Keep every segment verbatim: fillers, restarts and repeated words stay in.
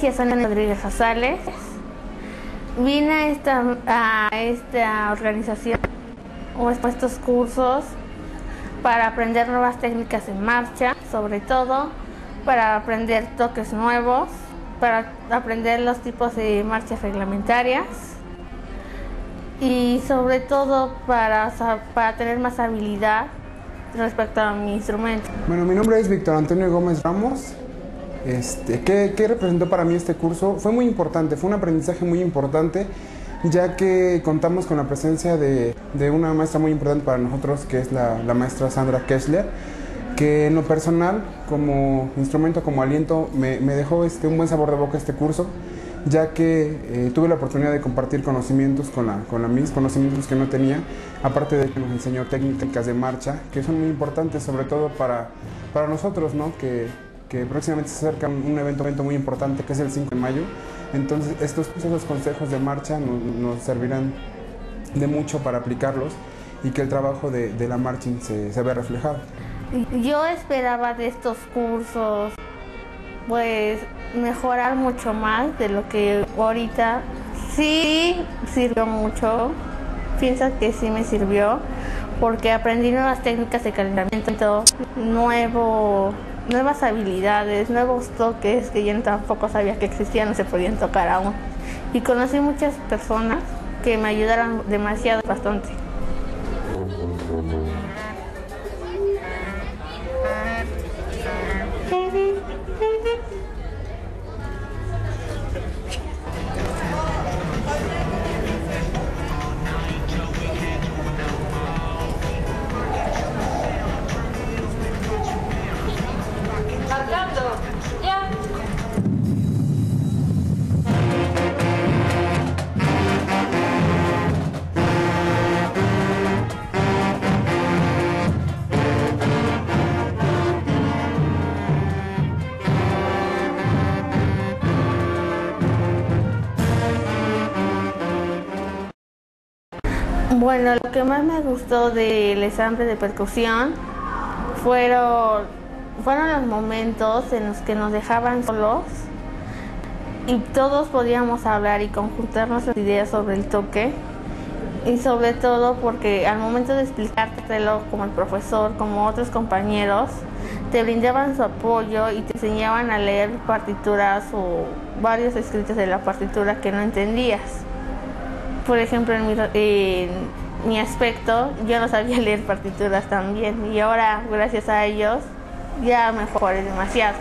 Yasani Rodríguez Rosales. Vine a esta, a esta organización o a estos cursos para aprender nuevas técnicas en marcha, sobre todo para aprender toques nuevos, para aprender los tipos de marchas reglamentarias y sobre todo para, para tener más habilidad respecto a mi instrumento. Bueno, mi nombre es Víctor Antonio Gómez Ramos. Este, ¿qué, ¿Qué representó para mí este curso? Fue muy importante, fue un aprendizaje muy importante, ya que contamos con la presencia de, de una maestra muy importante para nosotros, que es la, la maestra Sandra Kessler, que en lo personal, como instrumento, como aliento, me, me dejó este, un buen sabor de boca este curso, ya que eh, tuve la oportunidad de compartir conocimientos con la, con la Miss, conocimientos que no tenía, aparte de que nos enseñó técnicas de marcha, que son muy importantes, sobre todo para, para nosotros, ¿no? que, que próximamente se acerca un evento, evento muy importante, que es el cinco de mayo, entonces estos, estos consejos de marcha nos, nos servirán de mucho para aplicarlos y que el trabajo de, de la marching se, se vea reflejado. Yo esperaba de estos cursos pues mejorar mucho más de lo que ahorita. Sí sirvió mucho, pienso que sí me sirvió, porque aprendí nuevas técnicas de calentamiento, nuevo, nuevas habilidades, nuevos toques que yo tampoco sabía que existían, no se podían tocar aún. Y conocí muchas personas que me ayudaron demasiado, bastante. Bueno, lo que más me gustó del ensamble de percusión fueron, fueron los momentos en los que nos dejaban solos y todos podíamos hablar y conjuntar nuestras ideas sobre el toque, y sobre todo porque al momento de explicártelo, como el profesor, como otros compañeros, te brindaban su apoyo y te enseñaban a leer partituras o varios escritos de la partitura que no entendías. Por ejemplo, en mi, en mi aspecto, yo no sabía leer partituras también, y ahora, gracias a ellos, ya mejoré demasiado.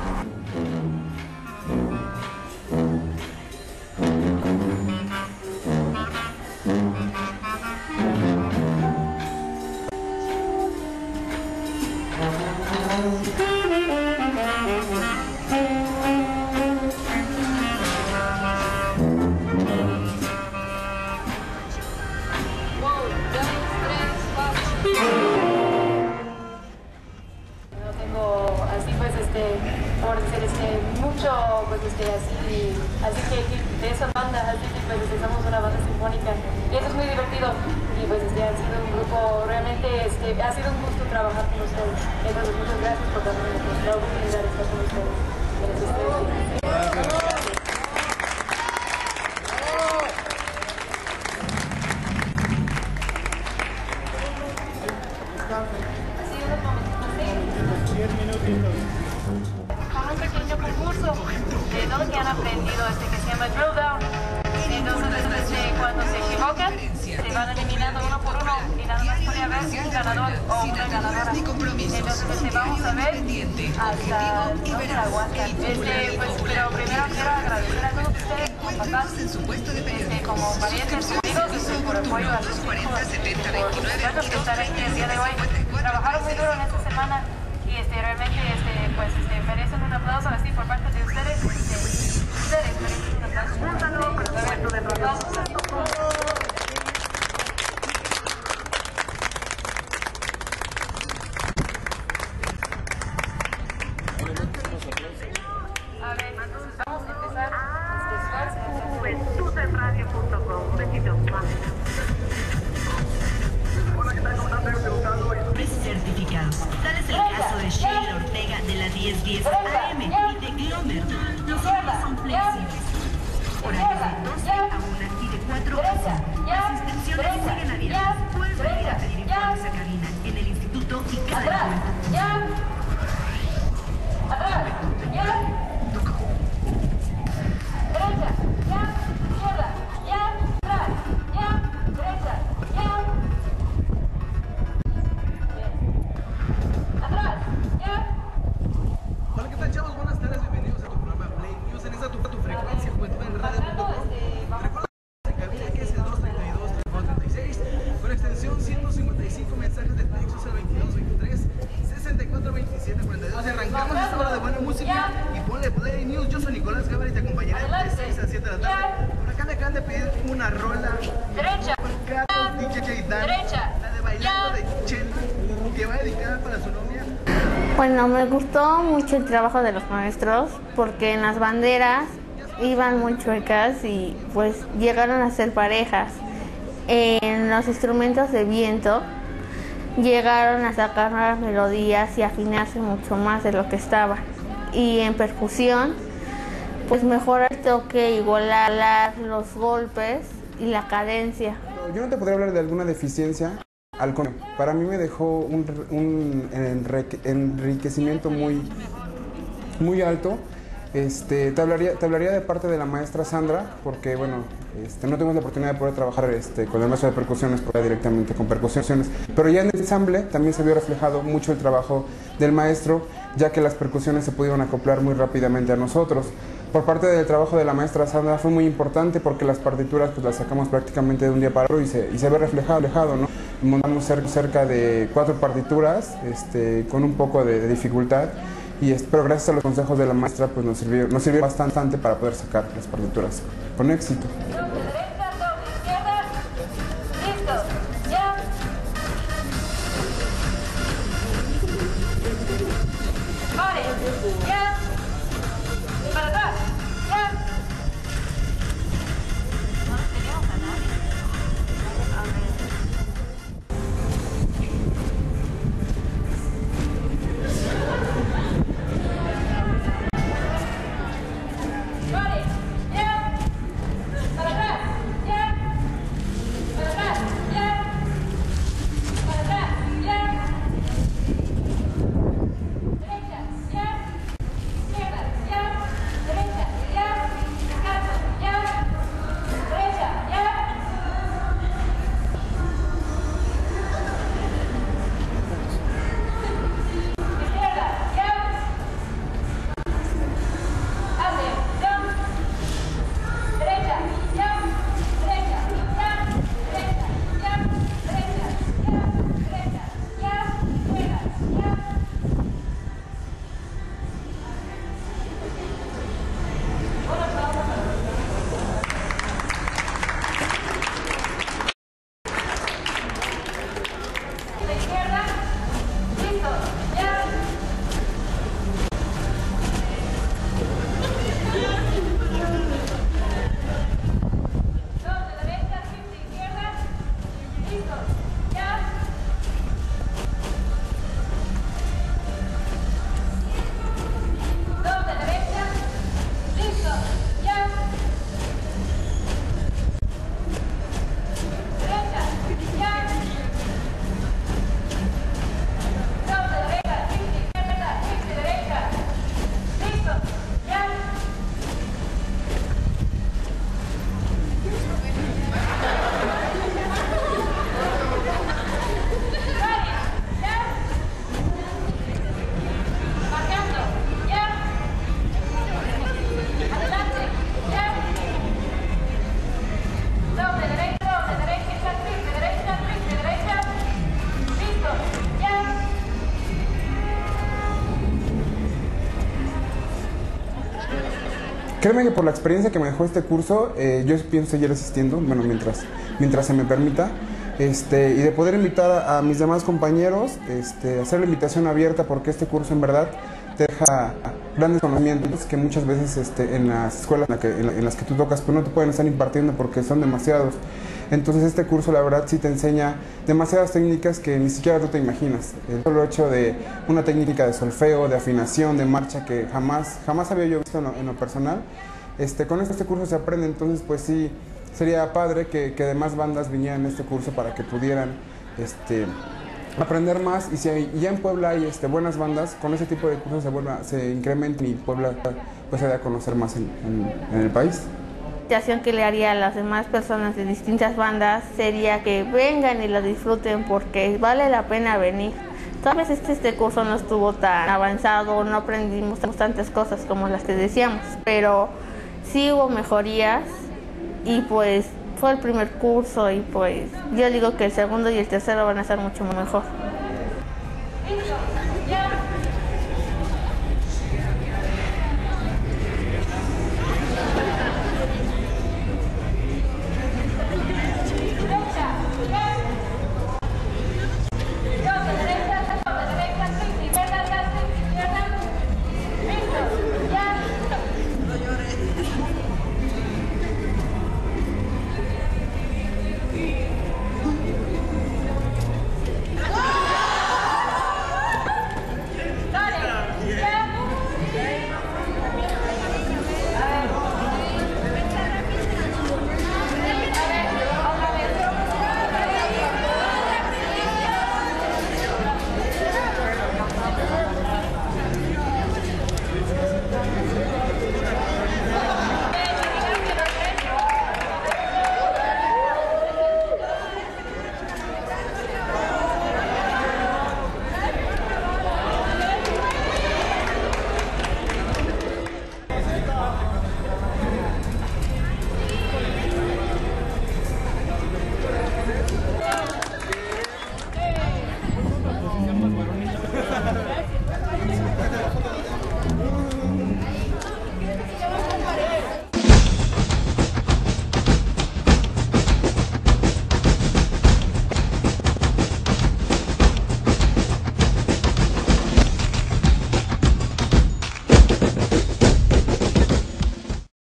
Por decir, este, mucho, pues, este, así, así que de esa banda, así que pues este, somos una banda sinfónica y eso es muy divertido y pues este, ha sido un grupo, realmente este, ha sido un gusto trabajar con ustedes, entonces muchas gracias por darme la oportunidad de estar con ustedes. Gracias. Así unos momentos, diez minutitos. Con un pequeño concurso de todo que han aprendido este que se llama Drill Down. Entonces desde cuando se equivocan se van eliminando uno por uno y nada más puede haber un ganador o una ganadora. Entonces este, vamos a ver hasta no se aguantan. Este, pues, pero primero quiero agradecer a todos ustedes como papás, este, como parientes, amigos, por apoyo a sus hijos, por los que están aquí el día de hoy. Trabajaron muy duro en esta semana. Y este, realmente este, pues, este, merecen un aplauso así por parte de ustedes. Este, ustedes merecen un aplauso. Un saludo por supuesto de aplausos. A ver, entonces vamos a empezar este juventud en radio punto com. Un besito. Certificados. Tal es el caso de Sheila Ortega de la diez diez A M y de Glomer. Nosotros empleamos mensajes de texto al veintidós veintitrés sesenta y cuatro veintisiete cuarenta y dos y arrancamos esta hora de buena música y ponle Play News. Yo soy Nicolás Guevara y te acompañaré de seis a siete de la tarde. Por acá me acaban de pedir una rola. Derecha. Carlos D J Dan, Derecha. la de Bailando de Chel, que va dedicada para su novia. Bueno, me gustó mucho el trabajo de los maestros porque en las banderas iban muy chuecas y pues llegaron a ser parejas. En los instrumentos de viento llegaron a sacar nuevas melodías y afinarse mucho más de lo que estaba. Y en percusión, pues mejorar el toque, igualar los golpes y la cadencia. Yo no te podría hablar de alguna deficiencia, al contrario, para mí me dejó un, un enriquecimiento muy, muy alto. Este, te, hablaría, te hablaría de parte de la maestra Sandra, porque bueno, este, no tuvimos la oportunidad de poder trabajar este, con el maestro de percusiones, porque directamente con percusiones, pero ya en el ensamble también se vio reflejado mucho el trabajo del maestro, ya que las percusiones se pudieron acoplar muy rápidamente a nosotros. Por parte del trabajo de la maestra Sandra fue muy importante porque las partituras pues las sacamos prácticamente de un día para otro y se, y se ve reflejado, reflejado, ¿no? Montamos cerca de cuatro partituras este, con un poco de, de dificultad. Y es, pero gracias a los consejos de la maestra pues nos sirvió, nos sirvió bastante para poder sacar las partituras con éxito. Doble derecha, doble izquierda. Listo. Ya. Vale. Ya. Para atrás. Ya. No nos teníamos a nadie. A ver. Créeme que por la experiencia que me dejó este curso, eh, yo pienso seguir asistiendo, bueno, mientras, mientras se me permita, este, y de poder invitar a, a mis demás compañeros, este, hacer la invitación abierta, porque este curso en verdad te deja grandes conocimientos que muchas veces este, en las escuelas en, la que, en, la, en las que tú tocas pues no te pueden estar impartiendo porque son demasiados. Entonces este curso la verdad sí te enseña demasiadas técnicas que ni siquiera tú te imaginas. El solo hecho de una técnica de solfeo, de afinación, de marcha que jamás, jamás había yo visto en lo, en lo personal. Este, con este curso se aprende, entonces pues sí, sería padre que, que demás bandas vinieran a este curso para que pudieran este, aprender más. Y si hay, ya en Puebla hay este, buenas bandas, con ese tipo de cursos se, vuelva, se incrementen y Puebla pues se da a conocer más en, en, en el país. La invitación que le haría a las demás personas de distintas bandas sería que vengan y lo disfruten porque vale la pena venir. Tal vez este, este curso no estuvo tan avanzado, no aprendimos tantas cosas como las que decíamos, pero sí hubo mejorías y pues fue el primer curso y pues yo digo que el segundo y el tercero van a ser mucho mejor.